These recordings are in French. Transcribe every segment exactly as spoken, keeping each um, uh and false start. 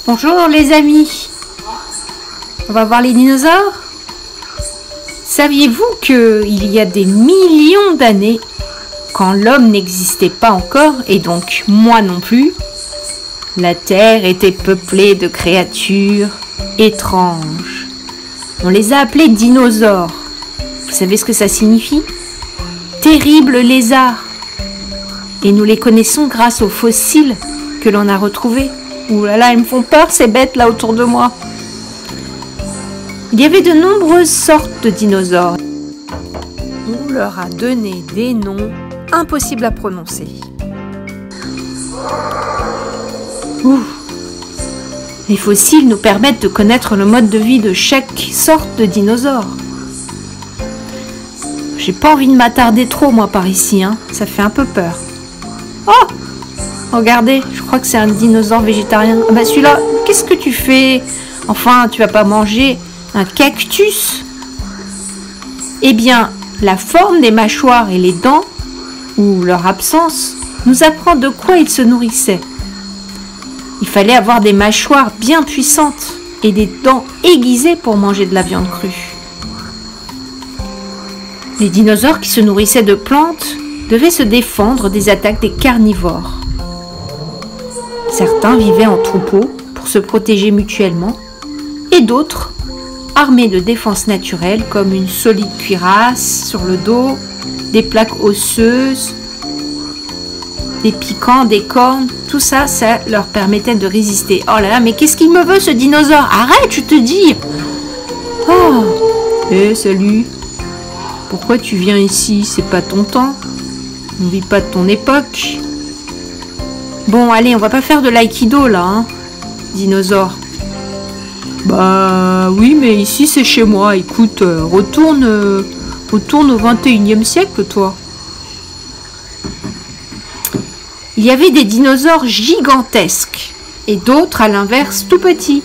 Bonjour les amis, on va voir les dinosaures. Saviez-vous qu'il y a des millions d'années, quand l'homme n'existait pas encore, et donc moi non plus, la Terre était peuplée de créatures étranges. On les a appelés dinosaures. Vous savez ce que ça signifie? Terribles lézards. Et nous les connaissons grâce aux fossiles que l'on a retrouvés. Ouh là là, ils me font peur ces bêtes là autour de moi. Il y avait de nombreuses sortes de dinosaures. On leur a donné des noms impossibles à prononcer. Ouh. Les fossiles nous permettent de connaître le mode de vie de chaque sorte de dinosaure. J'ai pas envie de m'attarder trop moi par ici, hein. Ça fait un peu peur. Oh! Regardez, je crois que c'est un dinosaure végétarien. Ah bah celui-là, qu'est-ce que tu fais? Enfin, tu vas pas manger un cactus? Eh bien, la forme des mâchoires et les dents, ou leur absence, nous apprend de quoi ils se nourrissaient. Il fallait avoir des mâchoires bien puissantes et des dents aiguisées pour manger de la viande crue. Les dinosaures qui se nourrissaient de plantes devaient se défendre des attaques des carnivores. Certains vivaient en troupeaux pour se protéger mutuellement, et d'autres armés de défenses naturelles comme une solide cuirasse sur le dos, des plaques osseuses, des piquants, des cornes, tout ça, ça leur permettait de résister. Oh là là, mais qu'est-ce qu'il me veut ce dinosaure? Arrête, je te dis! Oh! Eh, hey, salut! Pourquoi tu viens ici? C'est pas ton temps. On vit pas de ton époque. Bon, allez, on va pas faire de l'aïkido là, hein, dinosaure. Bah oui, mais ici c'est chez moi. Écoute, euh, retourne, euh, retourne au vingt et unième siècle, toi. Il y avait des dinosaures gigantesques et d'autres, à l'inverse, tout petits.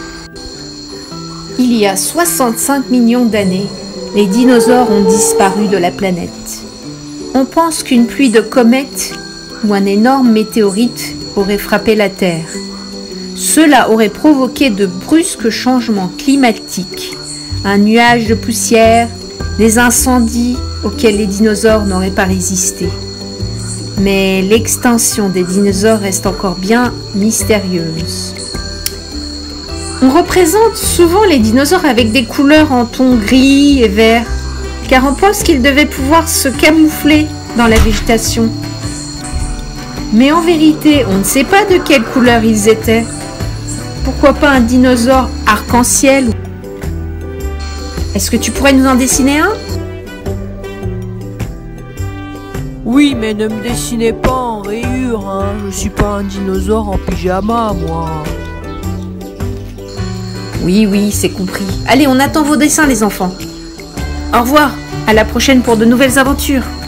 Il y a soixante-cinq millions d'années, les dinosaures ont disparu de la planète. On pense qu'une pluie de comètes ou un énorme météorite aurait frappé la Terre. Cela aurait provoqué de brusques changements climatiques, un nuage de poussière, des incendies auxquels les dinosaures n'auraient pas résisté. Mais l'extinction des dinosaures reste encore bien mystérieuse. On représente souvent les dinosaures avec des couleurs en ton gris et vert, car on pense qu'ils devaient pouvoir se camoufler dans la végétation. Mais en vérité, on ne sait pas de quelle couleur ils étaient. Pourquoi pas un dinosaure arc-en-ciel? Est-ce que tu pourrais nous en dessiner un? Oui, mais ne me dessinez pas en rayures, hein. Je suis pas un dinosaure en pyjama, moi. Oui, oui, c'est compris. Allez, on attend vos dessins, les enfants. Au revoir, à la prochaine pour de nouvelles aventures.